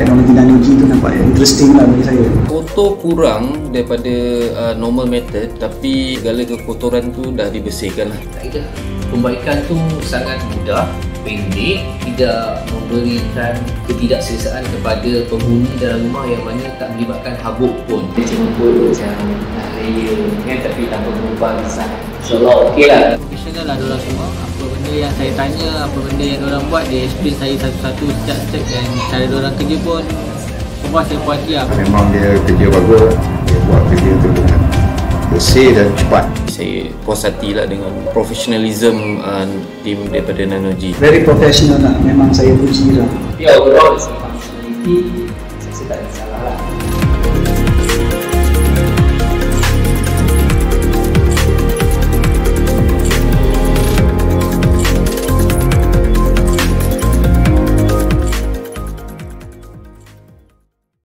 teknologi nanoji tu nampak interesting lah bagi saya. Kotor kurang daripada normal method, tapi segala kekotoran tu dah dibersihkan lah. Pembaikan tu sangat mudah, pendek, tidak memberikan ketidakselesaan kepada penghuni dalam rumah yang mana tak melibatkan habuk pun. Dia cuma buat macam layer kan, tapi tanpa mengubah design. InsyaAllah okey lah. Profesional lah diorang semua. Apa benda yang saya tanya, apa benda yang diorang buat, dia explain saya satu-satu step-step, dan cara diorang kerja pun semua saya puas hati lah. Memang dia kerja bagus, dia buat kerja tu dengan bersih dan cepat. Saya puas hati lah dengan professionalism tim daripada Nanoji. Very professional lah, memang saya puji lah. Tapi overall functionality saya tak ada salah lah.